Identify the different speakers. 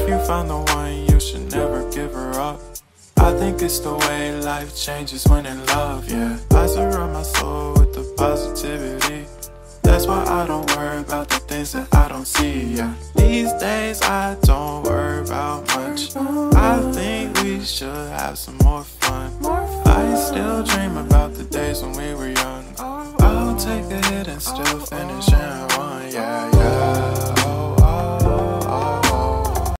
Speaker 1: If you find the one, you should never give her up. I think it's the way life changes when in love, yeah. I surround my soul with the positivity. That's why I don't worry about the things that I don't see, yeah. These days I don't worry about much. I think we should have some more fun. I still dream about the days when we were young. I'll take a hit and still finish